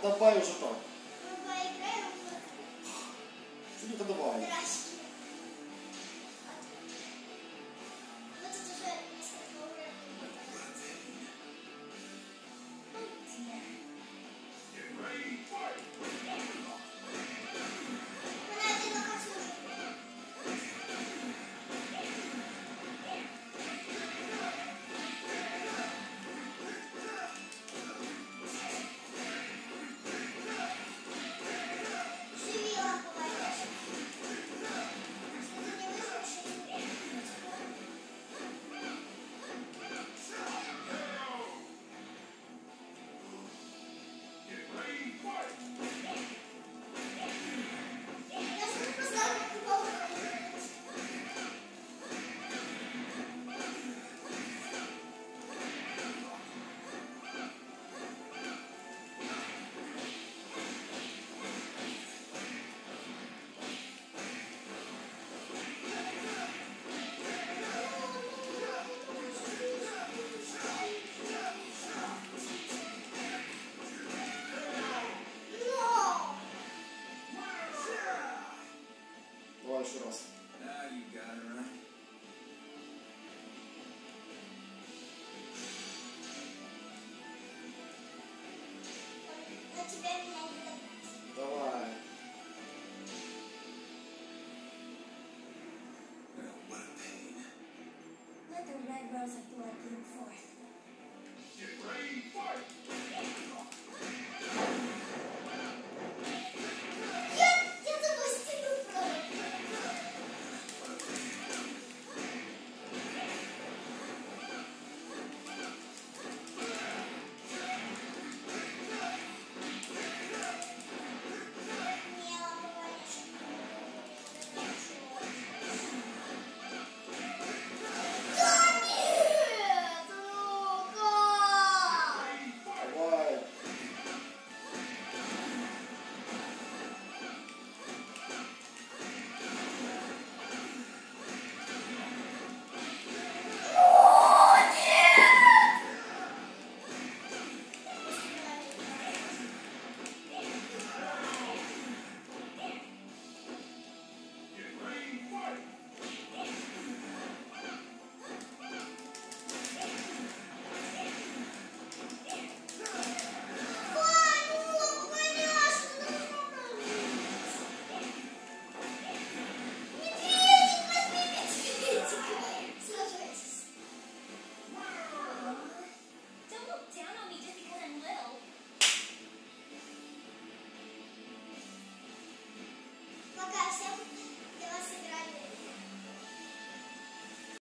давай уже так. Мы поиграем в Сиди-ка давай. драчки. Вот это уже несколько уровней будет. Она один на космосе. Живи, ламповая дочь. Если ты не выживешь, я же поставлю купола. Но! Давай еще раз. Now you got it right. На тебя меня не догнать. Давай. Oh, what a pain. Let the red rose of blood bloom forth. Get ready, fight!